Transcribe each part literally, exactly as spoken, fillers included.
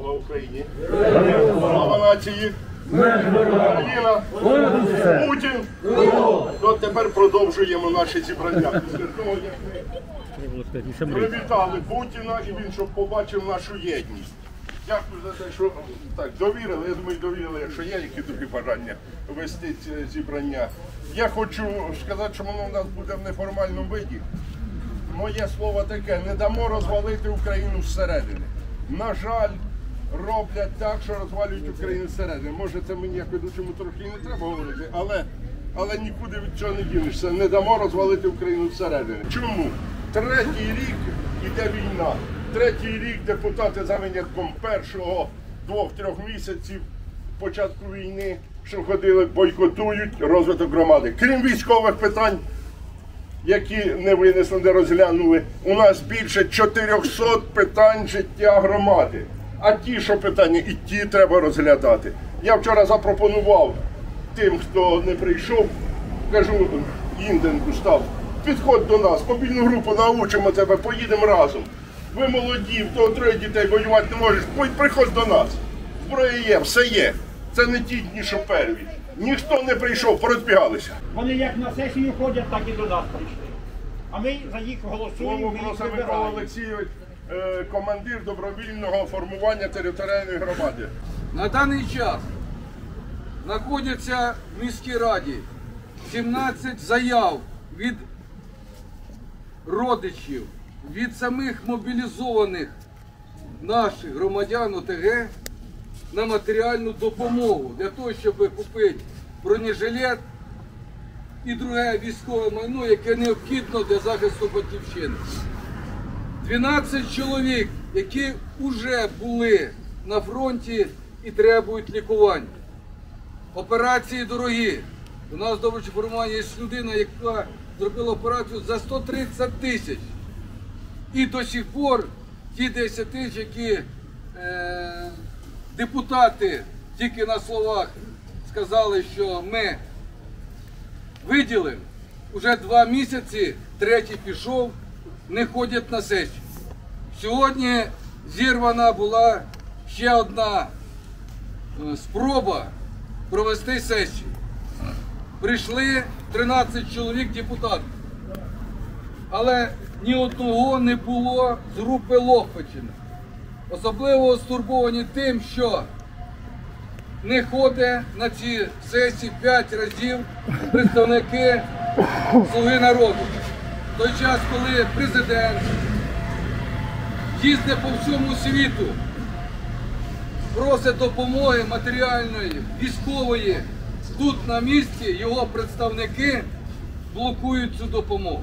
Слава Україні! Слава нації! Україна! Путін! То тепер продовжуємо наші зібрання. Привітали Путіна і він, щоб побачив нашу єдність. Дякую за те, що так довірили. Я думаю, довірили, якщо є які трохи бажання вести ці зібрання. Я хочу сказати, що воно в нас буде в неформальному виді. Моє слово таке: не дамо розвалити Україну зсередини. На жаль, роблять так, що розвалюють Україну зсередини. Може, це мені як ведучому трохи і не треба говорити, але, але нікуди від цього не дінешся. Не дамо розвалити Україну зсередини. Чому? Третій рік іде війна. Третій рік депутати за винятком першого двох-трьох місяців початку війни, що ходили, бойкотують розвиток громади. Крім військових питань, які не винесли, не розглянули, у нас більше чотирьохсот питань життя громади. А ті, що питання, і ті треба розглядати. Я вчора запропонував тим, хто не прийшов, кажу, Інденку став, підходь до нас, мобільну групу научимо тебе, поїдемо разом. Ви молоді, в того троє дітей, воювати не можеш, приходь до нас. Зброя є, все є. Це не ті дні, що перві. Ніхто не прийшов, порозбігалися. Вони як на сесію ходять, так і до нас прийшли. А ми за їх голосуємо, ми їх вибираємо. Микола Олексійович, командир добровільного формування територіальної громади. На даний час знаходяться в міській раді сімнадцять заяв від родичів, від самих мобілізованих наших громадян О Те Ге на матеріальну допомогу для того, щоб купити бронежилет і друге військове майно, яке необхідно для захисту батьківщини. дванадцять чоловік, які вже були на фронті і требують лікування. Операції дорогі. У нас доброче формування є людина, яка зробила операцію за сто тридцять тисяч. І до сих пор ті десять тисяч, які е, депутати тільки на словах сказали, що ми виділимо, вже два місяці, третій пішов, не ходять на сесію. Сьогодні зірвана була ще одна спроба провести сесію. Прийшли тринадцять чоловік депутатів, але ні одного не було з групи Лохвичина. Особливо стурбовані тим, що не ходять на ці сесії п'ять разів представники Слуги народу. В той час, коли президент їздить по всьому світу, просить допомоги матеріальної, військової, тут на місці його представники блокують цю допомогу.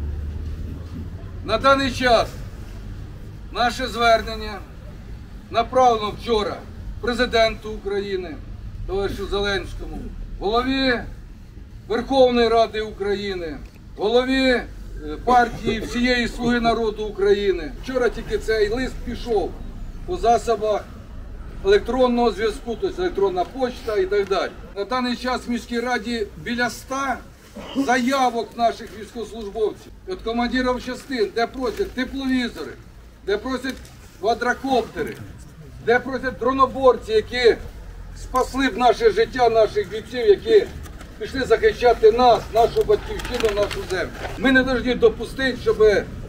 На даний час наше звернення направлено вчора президенту України, товаришу Зеленському, голові Верховної Ради України, голові партії всієї Слуги народу України. Вчора тільки цей лист пішов по засобах електронного зв'язку, тобто електронна почта і так далі. На даний час в міській раді біля ста заявок наших військовослужбовців, від командирів частин, де просять тепловізори, де просять квадрокоптери, де просять дроноборці, які спасли б наше життя, наших бійців, які пішли захищати нас, нашу батьківщину, нашу землю. Ми не повинні допустити, щоб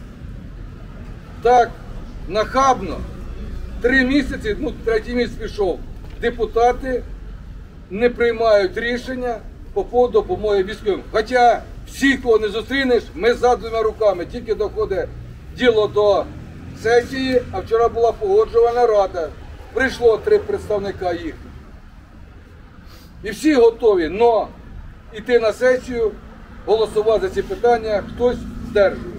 так нахабно три місяці, ну третій місяць пішов, депутати не приймають рішення по поводу допомоги військовим. Хоча всіх, кого не зустрінеш, ми за двома руками. Тільки доходить діло до сесії, а вчора була погоджувальна рада. Прийшло три представника їх. І всі готові, але йти на сесію, голосувати за ці питання, хтось здержує.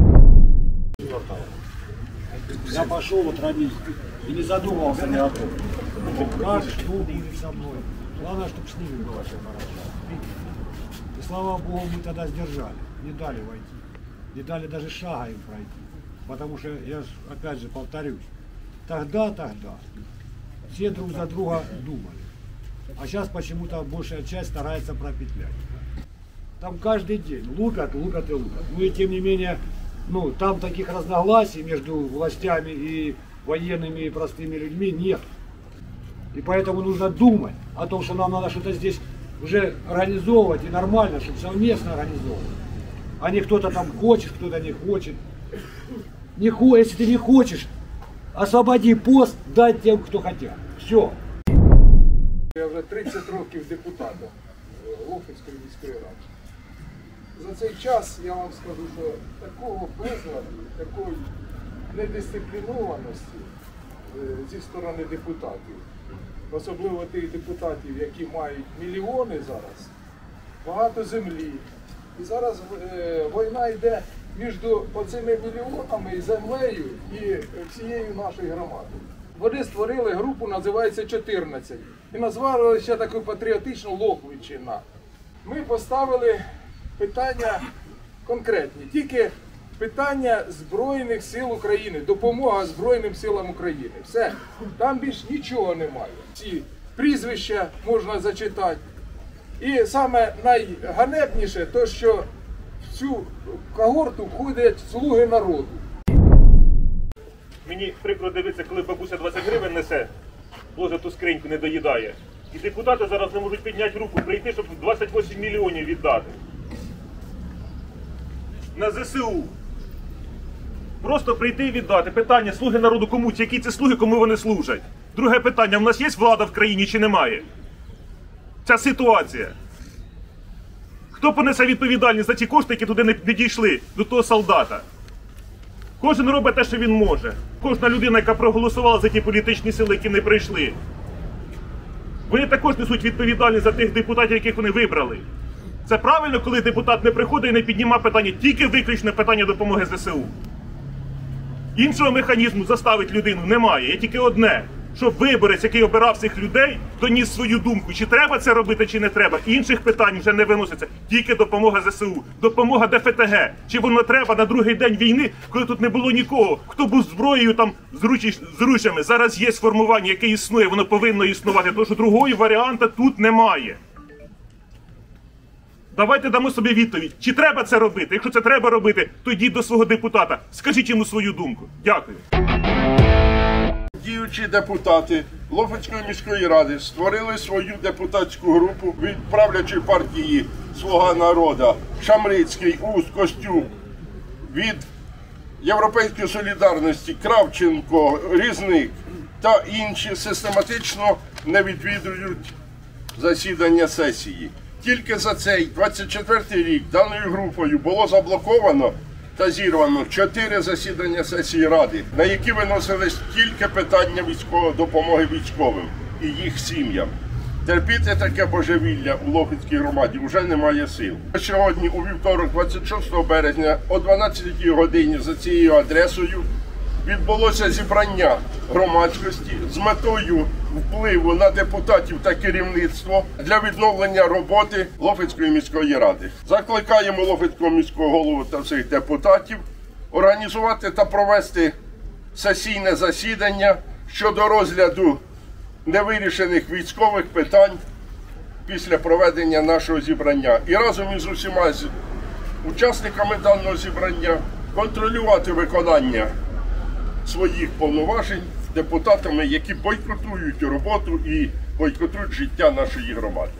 Я пошел вот родить и не задумывался ни о том. Как, что будет со мной. Главное, чтобы с ними было все хорошо. И слава Богу, мы тогда сдержали, не дали войти. Не дали даже шага им пройти. Потому что, я опять же повторюсь, тогда, тогда все друг за друга думали. А сейчас почему-то большая часть старается пропетлять. Там каждый день лупят, лупят и лупят. Ну и тем не менее, ну там таких разногласий между властями и военными и простыми людьми, нет. И поэтому нужно думать о том, что нам надо что-то здесь уже организовывать и нормально, чтобы совместно организовывать. А не кто-то там хочет, кто-то не хочет. Не хо... Если ты не хочешь, освободи пост, дай тем, кто хотят. Все. Я вже тридцять років депутатом Лохвицької міської ради. За цей час я вам скажу, що такого безладу, такої недисциплінованості е, зі сторони депутатів, особливо тих депутатів, які мають мільйони зараз, багато землі. І зараз е, війна йде між оцими мільйонами і землею і всією нашою громадою. Вони створили групу, називається чотирнадцять. І назвали ще таку патріотичну Лохвиччина. Ми поставили питання конкретні, тільки питання Збройних сил України, допомога Збройним силам України. Все, там більш нічого немає. Ці прізвища можна зачитати. І саме найганебніше, то що в цю когорту входять слуги народу. Мені прикро дивитися, коли бабуся двадцять гривень несе, ложить ту скриньку, не доїдає. І депутати зараз не можуть підняти руку, прийти, щоб двадцять вісім мільйонів віддати. На зе се у. Просто прийти і віддати. Питання, слуги народу кому? Які це слуги, кому вони служать? Друге питання, в нас є влада в країні чи немає? Ця ситуація. Хто понесе відповідальність за ті кошти, які туди не дійшли, до того солдата? Кожен робить те, що він може. Кожна людина, яка проголосувала за ті політичні сили, які не прийшли. Вони також несуть відповідальність за тих депутатів, яких вони вибрали. Це правильно, коли депутат не приходить і не піднімає питання, тільки виключне питання допомоги зе се у. Іншого механізму заставити людину немає. Є тільки одне, щоб виборець, який обирав цих людей, доніс свою думку, чи треба це робити, чи не треба. Інших питань вже не виноситься. Тільки допомога зе се у. Допомога де еф те ге. Чи воно треба на другий день війни, коли тут не було нікого, хто був зброєю там з, ручі, з ручами. Зараз є сформування, яке існує, воно повинно існувати, тому що другого варіанта тут немає. Давайте дамо собі відповідь, чи треба це робити. Якщо це треба робити, то йдіть до свого депутата, скажіть йому свою думку. Дякую. Діючі депутати Лохвицької міської ради створили свою депутатську групу від правлячої партії «Слуга народу» Шамрицький, Ус, Костюк, від Європейської солідарності Кравченко, Різник та інші систематично не відвідують засідання сесії. Тільки за цей двадцять четвертий рік даною групою було заблоковано та зірвано чотири засідання сесії Ради, на які виносились тільки питання військової допомоги військовим і їх сім'ям. Терпіти таке божевілля у Лохвицькій громаді вже немає сил. Сьогодні, у вівторок, двадцять шостого березня, о дванадцятій годині за цією адресою відбулося зібрання громадськості з метою впливу на депутатів та керівництво для відновлення роботи Лохвицької міської ради. Закликаємо Лохвицького міського голову та всіх депутатів організувати та провести сесійне засідання щодо розгляду невирішених військових питань після проведення нашого зібрання. І разом із усіма учасниками даного зібрання контролювати виконання своїх повноважень депутатами, які бойкотують роботу і бойкотують життя нашої громади.